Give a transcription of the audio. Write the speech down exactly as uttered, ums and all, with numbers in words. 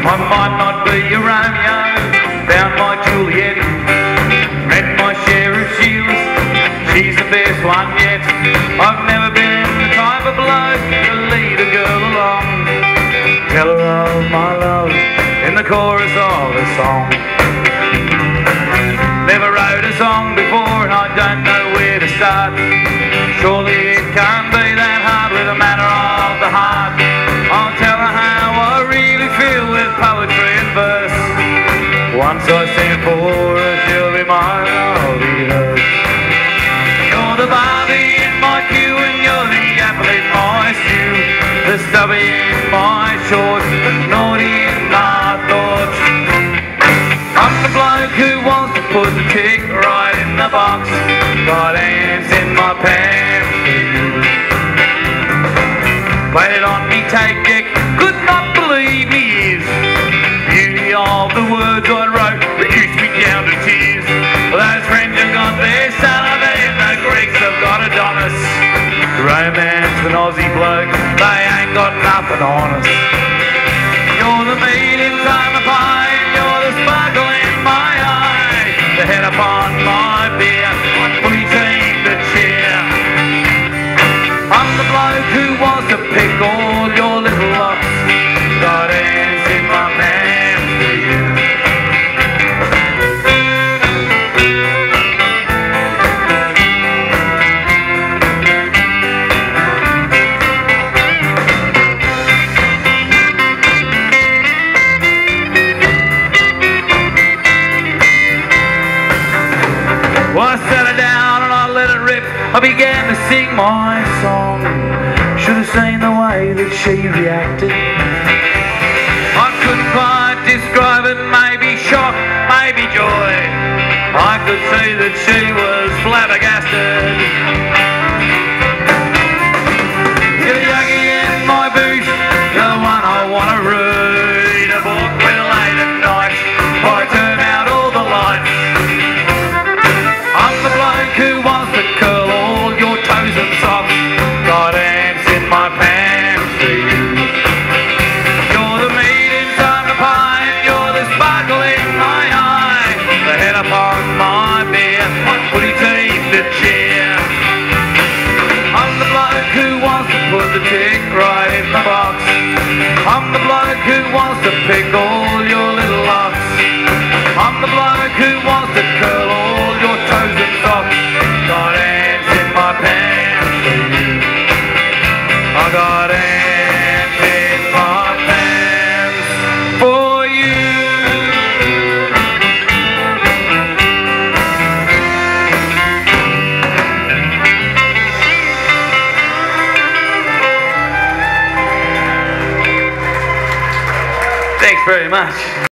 I might not be a Romeo, found my Juliet, met my share of Sheilas, she's the best one yet. I've never been the type of bloke to lead a girl along, tell her of my love in the chorus of a song. Never wrote a song before and I don't know where to start. Surely it can't be that hard with a matter of the heart. I'll tell her how I really feel with poetry and verse. Once I sing for her, she'll be mine, I'll be hers. You're the Barbie in my queue and you're the apple in my stew, the stubby in my shorts, the naughty in my thoughts. I'm the bloke who wants to put the tick right in the box, got ants in my pants for you. Played it on me tape deck, could not believe me ears. Beauty of the words I wrote reduced me down to tears. Those French have got their Salome and the Greeks have got Adonis. Romance and Aussie bloke, they ain't got nothing on us. You're the meat inside my pie and you're the sparkle in my eye, the head upon my beer, my footy team to cheer. I'm the bloke who wants to pick all your little locks, got ants in my pants for you. Well, I sat her down and I let it rip, I began to sing my song. Should have seen the way that she reacted. I couldn't quite describe it, maybe shock, maybe joy. I could see that she was flabbergasted. You're the youngie in my boot, you're the one I want to read a book with late at night, I turn out all the lights. I'm the bloke who wants to curl all your toes and socks, got ants in my pants for you. You're the meat inside the pie and you're the sparkle in my eye, the head upon my beer, my footy team to cheer. I'm the bloke who wants to put the tick right in the box, I'm the bloke who wants to pick all your little locks, I'm the bloke who wants to curl all your toes and socks, got ants in my pants for you. I got ants in my pants for you. Thanks very much.